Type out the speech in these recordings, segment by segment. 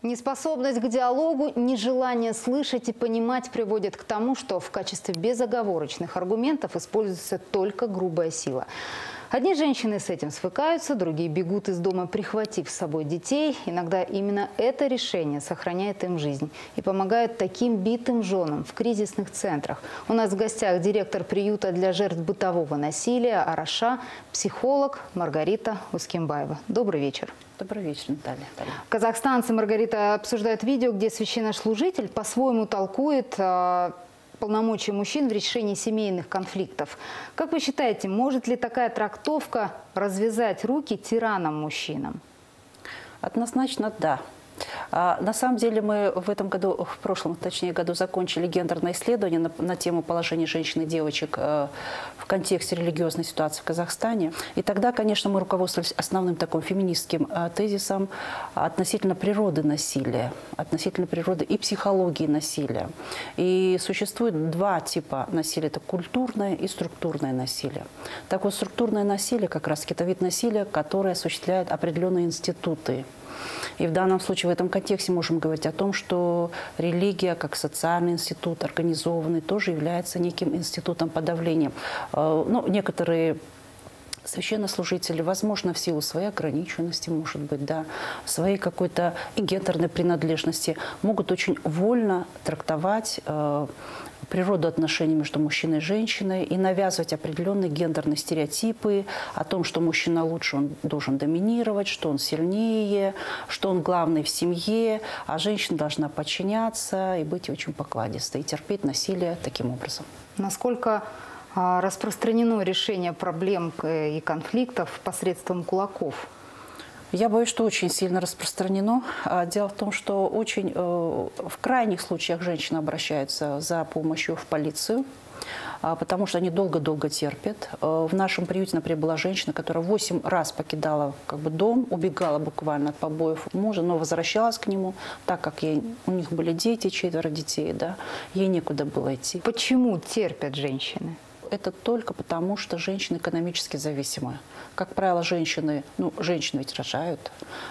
Неспособность к диалогу, нежелание слышать и понимать приводит к тому, что в качестве безоговорочных аргументов используется только грубая сила. Одни женщины с этим свыкаются, другие бегут из дома, прихватив с собой детей. Иногда именно это решение сохраняет им жизнь и помогает таким битым женам в кризисных центрах. У нас в гостях директор приюта для жертв бытового насилия «Араша», психолог Маргарита Ускенбаева. Добрый вечер. Добрый вечер, Наталья. Казахстанцы, Маргарита, обсуждают видео, где священнослужитель по-своему толкует полномочия мужчин в решении семейных конфликтов. Как вы считаете, может ли такая трактовка развязать руки тиранам-мужчинам? Однозначно да. На самом деле мы в этом году, в прошлом, точнее, году закончили гендерное исследование на тему положения женщин и девочек в контексте религиозной ситуации в Казахстане. И тогда, конечно, мы руководствовались основным таким феминистским тезисом относительно природы насилия, относительно природы и психологии насилия. И существует два типа насилия. Это культурное и структурное насилие. Так вот, структурное насилие как раз это вид насилия, который осуществляет определенные институты. И в данном случае, в этом контексте можем говорить о том, что религия, как социальный институт, организованный, тоже является неким институтом подавления. Ну, некоторые священнослужители, возможно, в силу своей ограниченности, может быть, да, своей какой-то гендерной принадлежности, могут очень вольно трактовать природу отношений между мужчиной и женщиной и навязывать определенные гендерные стереотипы о том, что мужчина лучше, он должен доминировать, что он сильнее, что он главный в семье, а женщина должна подчиняться и быть очень покладистой, и терпеть насилие таким образом. Насколько распространено решение проблем и конфликтов посредством кулаков? Я боюсь, что очень сильно распространено. Дело в том, что очень в крайних случаях женщины обращаются за помощью в полицию, потому что они долго-долго терпят. В нашем приюте, например, была женщина, которая 8 раз покидала дом, убегала буквально от побоев мужа, но возвращалась к нему, так как у них были дети, 4 детей, да, ей некуда было идти. Почему терпят женщины? Это только потому, что женщины экономически зависимы. Как правило, женщины ведь рожают,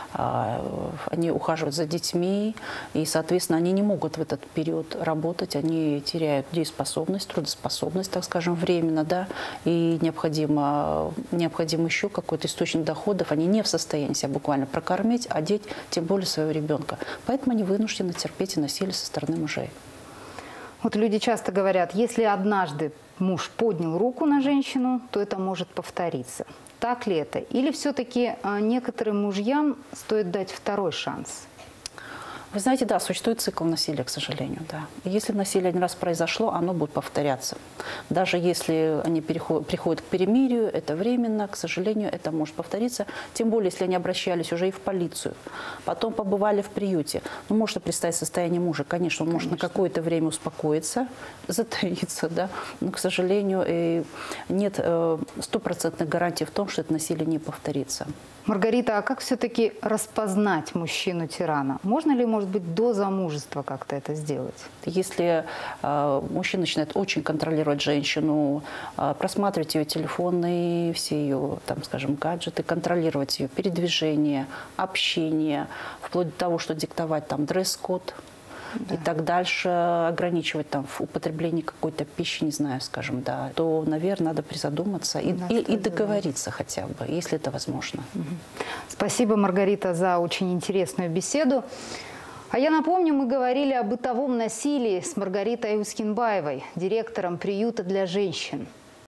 они ухаживают за детьми, и, соответственно, они не могут в этот период работать, они теряют дееспособность, трудоспособность, так скажем, временно, да, и необходим еще какой-то источник доходов, они не в состоянии себя буквально прокормить, одеть, тем более своего ребенка. Поэтому они вынуждены терпеть и насилие со стороны мужей. Вот люди часто говорят, если однажды муж поднял руку на женщину, то это может повториться. Так ли это? Или все-таки некоторым мужьям стоит дать второй шанс? Вы знаете, да, существует цикл насилия, к сожалению, да. Если насилие один раз произошло, оно будет повторяться. Даже если они приходят к перемирию, это временно, к сожалению, это может повториться. Тем более, если они обращались уже и в полицию, потом побывали в приюте. Можно представить состояние мужа. Конечно, он может на какое-то время успокоиться, затаиться, да. Но, к сожалению, нет стопроцентной гарантии в том, что это насилие не повторится. Маргарита, а как все-таки распознать мужчину-тирана? Можно ли, может быть, до замужества как-то это сделать? Если мужчина начинает очень контролировать женщину, просматривать ее телефонные, все ее, там, скажем, гаджеты, контролировать ее передвижение, общение, вплоть до того, что диктовать там дресс-код, да, и так дальше, ограничивать там в употреблении какой-то пищи, не знаю, скажем, да, то, наверное, надо призадуматься и договориться хотя бы, если это возможно. Спасибо, Маргарита, за очень интересную беседу. А я напомню, мы говорили о бытовом насилии с Маргаритой Ускенбаевой, директором приюта для женщин.